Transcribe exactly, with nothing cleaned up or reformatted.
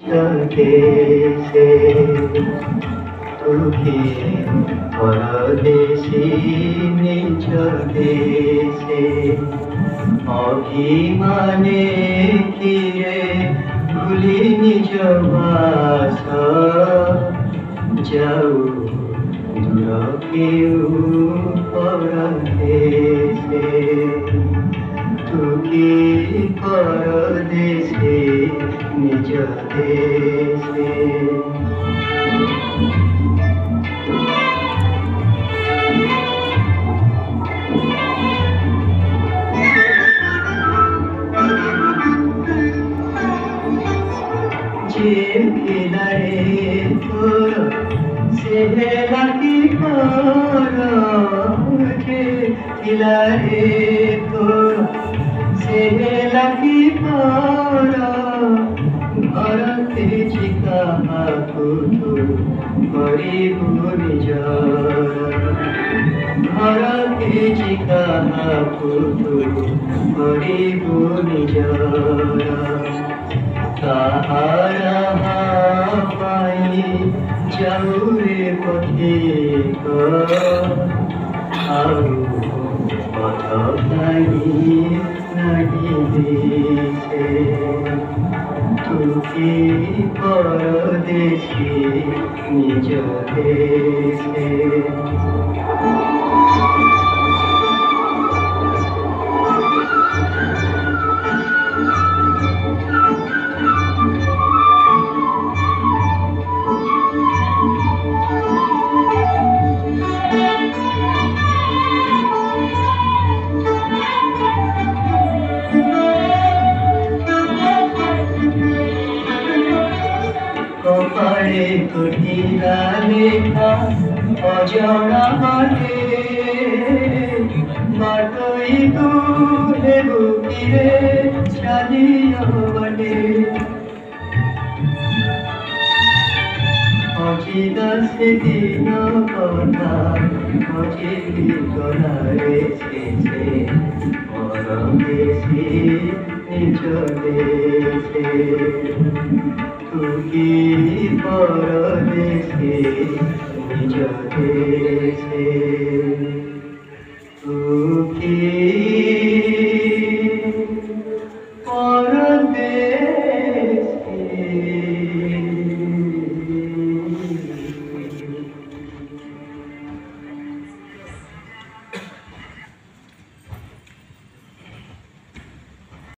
স্বদেশে সুখী পরদেশী নিজ দেশে অভিমানে কিরে ভুলি নিজ বাস যাও দূর কেউ পরদেশে সুখী পরদেশে নিজ দেশে যে খিলারে তোর সে লাকি পর যে খিলারে তোর সে লাকি পর ঘরতে চিকা কুতু করিব নিজর ঘরতে চিকা কুতু করিব নিজর তাহারা পাই যাউরে পথে আর পথ পাই নাহি দিছে তুকি পরদেশী নিজ দেশে কপালে কঠিনা লেখা অজরা মাঠে বাটই তুলে বুকিরে চালিয়া বাটে অচিনা সেদিন কথা অচিনি গলারে শেষে পরদেশী নিজ দেশে তুকি পরদেশে নিজ দেশে তুকি পর